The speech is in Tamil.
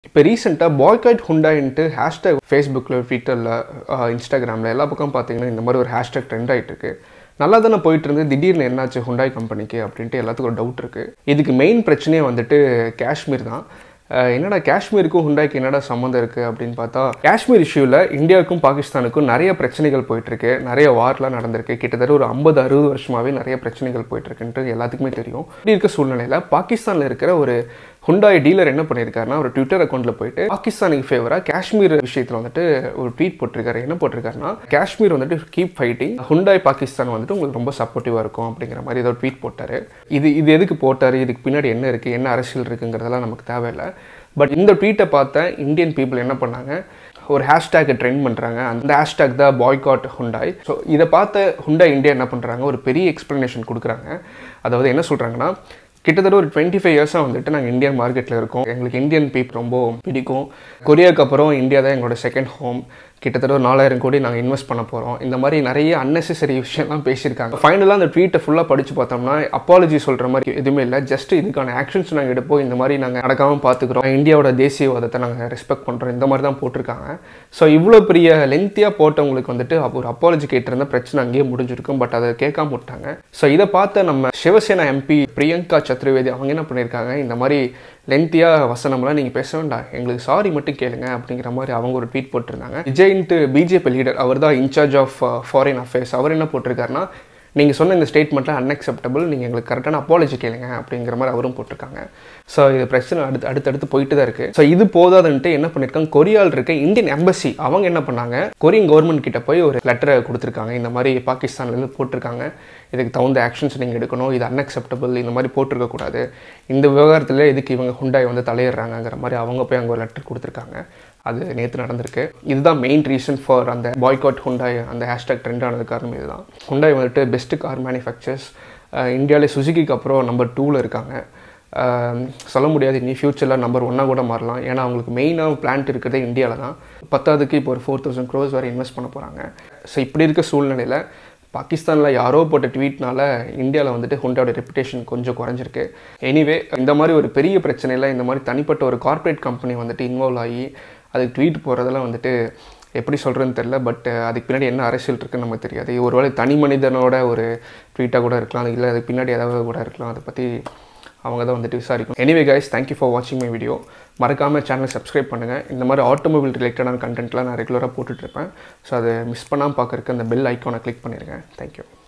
இப்போ ரீசெண்டாக பாய்காட் ஹுண்டாயின்ட்டு ஹேஷ்டேக் ஃபேஸ்புக்கில் ட்விட்டரில் இன்ஸ்டாகிராமில் எல்லா பக்கம் பார்த்தீங்கன்னா இந்த மாதிரி ஒரு ஹேஷ்டேக் ட்ரெண்ட் ஆகிட்டு இருக்கு. நல்லா தானே போயிட்டு இருந்து திடீர்னு என்னாச்சு ஹுண்டாய் கம்பெனிக்கு அப்படின்ட்டு எல்லாத்துக்கும் ஒரு டவுட் இருக்குது. இதுக்கு மெயின் பிரச்சனையே வந்துட்டு காஷ்மீர் தான். என்னடா காஷ்மீருக்கும் ஹுண்டாய்க்கு என்னடா சம்மந்தம் இருக்குது அப்படின்னு பார்த்தா, காஷ்மீர் இஷ்யூவில் இந்தியாவுக்கும் பாகிஸ்தானுக்கும் நிறைய பிரச்சனைகள் போயிட்டுருக்கு. நிறைய வார்லாம் நடந்திருக்கு. கிட்டத்தட்ட ஒரு 50-60 வருஷமாகவே நிறைய பிரச்சனைகள் போயிட்டுருக்குன்ட்டு எல்லாத்துக்குமே தெரியும். இப்படி இருக்க சூழ்நிலையில் பாகிஸ்தானில் இருக்கிற ஒரு ஹுண்டாய் டீலர் என்ன பண்ணியிருக்காருன்னா, ஒரு ட்விட்டர் அக்கௌண்ட்டில் போயிட்டு பாகிஸ்தானுக்கு ஃபேவராக காஷ்மீர் விஷயத்தில் வந்துட்டு ஒரு ட்வீட் போட்டிருக்காரு. என்ன போட்டிருக்காருன்னா, காஷ்மீர் வந்துட்டு கீப் ஃபைட்டிங், ஹுண்டாய் பாகிஸ்தான் வந்துட்டு உங்களுக்கு ரொம்ப சப்போர்ட்டிவாக இருக்கும் அப்படிங்கிற மாதிரி ஏதோ ட்வீட் போட்டார். இது எதுக்கு போட்டார், இதுக்கு பின்னாடி என்ன இருக்குது, என்ன அரசியல் இருக்குங்கிறதெல்லாம் நமக்கு தேவையில்லை. பட் இந்த ட்வீட்டை பார்த்த இந்தியன் பீப்புள் என்ன பண்ணாங்க, ஒரு ஹேஷ்டேக்கை ட்ரெண்ட் பண்ணுறாங்க. அந்த ஹேஷ்டேக் தான் பாய்காட் ஹுண்டாய். ஸோ இதை பார்த்த ஹுண்டாய் இந்தியா என்ன பண்ணுறாங்க, ஒரு பெரிய எக்ஸ்ப்ளனேஷன் கொடுக்குறாங்க. அதாவது என்ன சொல்கிறாங்கன்னா, கிட்டத்தட்ட ஒரு 25 இயர்ஸாக வந்துட்டு நாங்கள் இந்தியன் மார்க்கெட்டில் இருக்கோம். எங்களுக்கு இந்தியன் பீப்புள் ரொம்ப பிடிக்கும். கொரியாவுக்கு அப்புறம் இந்தியா தான் எங்களோட செகண்ட் ஹோம். கிட்டத்தட்ட ஒரு 4000 கோடி நாங்கள் இன்வெஸ்ட் பண்ண போகிறோம். இந்த மாதிரி நிறைய அன்னெசரி விஷயம்லாம் பேசியிருக்காங்க. ஃபைனலாக அந்த ட்வீட்டை ஃபுல்லாக படித்து பார்த்தோம்னா அப்பாலஜி சொல்கிற மாதிரி எதுவுமே இல்லை. ஜஸ்ட் இதுக்கான ஆக்ஷன்ஸ் நாங்கள் எடுப்போம், இந்த மாதிரி நாங்கள் நடக்காமல் பார்த்துக்குறோம், இந்தியாவோட தேசியவாதத்தை நாங்கள் ரெஸ்பெக்ட் பண்ணுறோம், இந்த மாதிரி தான் போட்டிருக்காங்க. ஸோ இவ்வளோ பெரிய லென்த்தியாக போட்டவங்களுக்கு வந்துட்டு ஒரு அப்பாலஜி கேட்டிருந்த பிரச்சனை அங்கேயே முடிஞ்சிருக்கும். பட் அதை கேட்காம விட்டாங்க. ஸோ இதை பார்த்த நம்ம சிவசேனா எம்பி பிரியங்கா சத்ருவேதி அவங்க என்ன பண்ணியிருக்காங்க, இந்த மாதிரி லென்த்தியாக வசனம்லாம் நீங்கள் பேச வேண்டாம், எங்களுக்கு சாரி மட்டும் கேளுங்க அப்படிங்கிற மாதிரி அவங்க ஒரு ட்வீட் போட்டிருந்தாங்க. விஜய்ன்ட்டு பிஜேபி லீடர், அவர் தான் இன்சார்ஜ் ஆஃப் ஃபாரின் அஃபேர்ஸ், அவர் என்ன போட்டிருக்காருன்னா, நீங்கள் சொன்ன இந்த ஸ்டேட்மெண்ட்லாம் அன்அக்செப்டபிள், நீங்கள் எங்களுக்கு கரெக்டான அப்பாலஜி கேளுங்க அப்படிங்கிற மாதிரி அவரும் போட்டிருக்காங்க. ஸோ இது பிரச்சனை அடுத்தடுத்து போயிட்டு தான் இருக்குது. ஸோ இது போதாதுன்ட்டு என்ன பண்ணியிருக்காங்க, கொரியாவில் இருக்க இந்தியன் எம்பசி அவங்க என்ன பண்ணாங்க, கொரியன் கவர்மெண்ட் கிட்ட போய் ஒரு லெட்டரை கொடுத்துருக்காங்க. இந்த மாதிரி பாகிஸ்தான்லேருந்து போட்டிருக்காங்க, இதுக்கு தகுந்த ஆக்ஷன்ஸ் நீங்கள் எடுக்கணும், இது அன்அக்செப்டபிள், இந்த மாதிரி போட்டிருக்கக்கூடாது, இந்த விவகாரத்தில் எதுக்கு இவங்க ஹுண்டாய் வந்து தலையிடுறாங்கிற மாதிரி அவங்க போய் அங்கே ஒரு லெட்டர் கொடுத்துருக்காங்க. அது நேற்று நடந்திருக்கு. இதுதான் மெயின் ரீசன் ஃபார் அந்த பாய்காட் ஹுண்டாய் அந்த ஹேஷ்டாக் ட்ரெண்ட் ஆனது காரணம் இதுதான். ஹுண்டாய் வந்துட்டு பெஸ்ட்டு கார் மேனுஃபேக்சர்ஸ் இந்தியாவிலே சுசுகிக்கு அப்புறம் நம்பர் 2ல் இருக்காங்க. சொல்ல முடியாது இனி ஃப்யூச்சரில் நம்பர் 1 கூட மாறலாம். ஏன்னா அவங்களுக்கு மெயினாக பிளான்ட் இருக்கிறதே இந்தியாவில் தான். 10க்கு இப்போ ஒரு 4000 crores வரை இன்வெஸ்ட் பண்ண போகிறாங்க. ஸோ இப்படி இருக்க சூழ்நிலையில் பாகிஸ்தானில் யாரோ போட்ட ட்வீட்னால இந்தியாவில் வந்துட்டு ஹுண்டாயோட ரெப்புடேஷன் கொஞ்சம் குறைஞ்சிருக்கு. எனிவே இந்த மாதிரி ஒரு பெரிய பிரச்சனையில் இந்த மாதிரி தனிப்பட்ட ஒரு கார்ப்பரேட் கம்பெனி வந்துட்டு இன்வால்வ் ஆகி அதுக்கு ட்வீட் போகிறதெல்லாம் வந்துட்டு எப்படி சொல்கிறதுன்னு தெரில. பட் அதுக்கு பின்னாடி என்ன அரசியல் இருக்குன்னு நமக்கு தெரியாது. ஒருவேளை தனி மனிதனோட ஒரு ட்வீட்டாக கூட இருக்கலாம், இல்லை அதுக்கு பின்னாடி ஏதாவது கூட இருக்கலாம். அதை பற்றி அவங்க தான் வந்துட்டு விசாரிக்கும். எனிவே கைஸ், தேங்க்யூ ஃபார் வாட்சிங் மை வீடியோ. மறக்காமல் சேனலை சப்ஸ்கிரைப் பண்ணுங்கள். இந்த மாதிரி ஆட்டோமொபைல் ரிலேட்டடான கண்டென்ட்லாம் நான் ரெகுலராக போட்டுட்ருப்பேன். ஸோ அதை மிஸ் பண்ணாமல் பார்க்குறக்கு அந்த பெல் ஐக்கானை கிளிக் பண்ணிடுங்க. தேங்க்யூ.